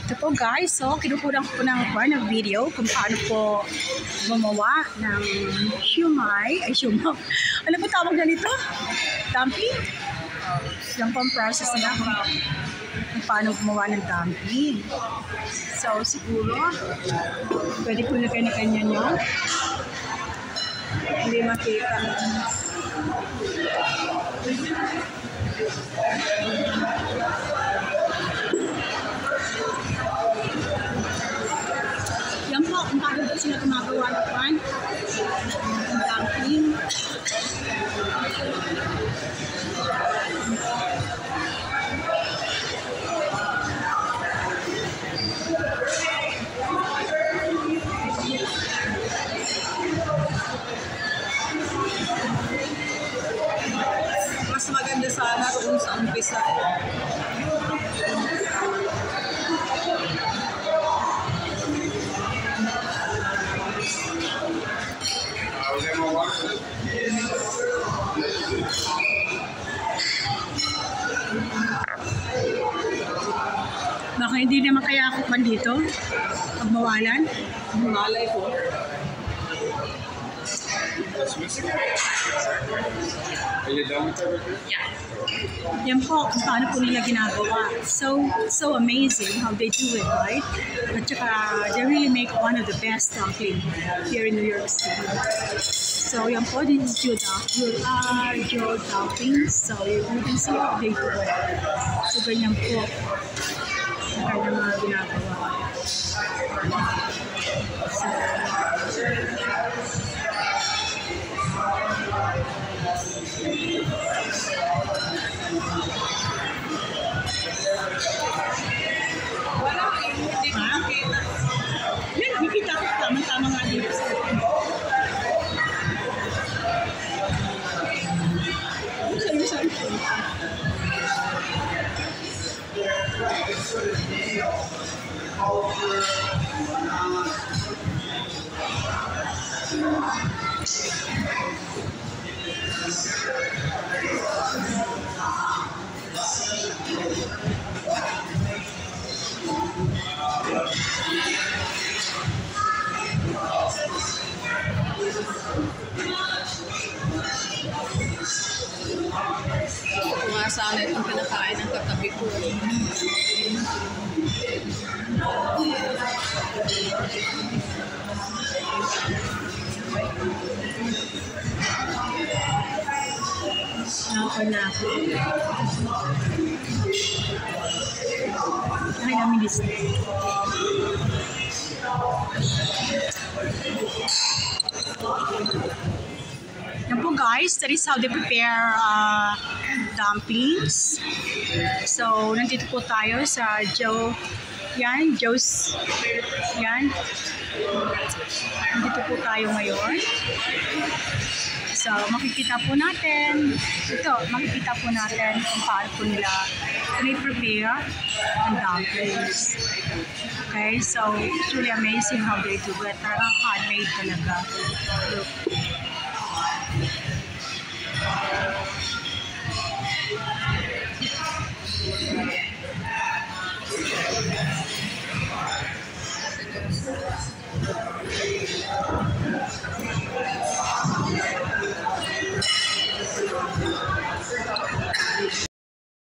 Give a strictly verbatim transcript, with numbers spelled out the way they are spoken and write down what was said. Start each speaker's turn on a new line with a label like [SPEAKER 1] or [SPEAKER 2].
[SPEAKER 1] Ito po guys, so kinukulang ko po ng, ng video kung paano po gumawa ng shumai, ay shumai, ano po tawag na nito? Dumpling? Yan po ang process na kung paano gumawa ng dumpling. So siguro, pwede po na kanya-kanya nyo. Hindi makita. Yan po, kung paano po sila gumagawa ng pan, ng dumpling.
[SPEAKER 2] Mas maganda sana kung sa umpisa eh.
[SPEAKER 1] Baka hindi naman kaya ako pan dito pag mawalan.
[SPEAKER 2] Malay po.
[SPEAKER 3] Are you done with everything?
[SPEAKER 1] Yeah. Yan po kung paano po nila ginagawa. So, so amazing how they do it, right? At saka, they really make one of the best dumpling here in New York City. So, yan po, this is Joe Dumplings. Uh, Joe Dumplings. So, you can see how they do it. So, ganyan po. Kaya mga ginagawa. So,
[SPEAKER 2] Wala eh, hindi ko nakita.
[SPEAKER 1] yan, nakikita ko tama-tama nga dito sa akin. Sorry, sorry.
[SPEAKER 2] Kung nga sana itong pinakain ng katabi ko.
[SPEAKER 1] Ako na ako. Ay, namin display. Yan po guys, that is how they prepare uh, dumplings. So, nandito po tayo sa Joe, yan, Joe's, yan. Nandito po tayo ngayon. So, makikita po natin, ito, makikita po natin kung paano po nila prepare ang dumplings. Okay, so it's really amazing how they do it. Parang handmade talaga. Look.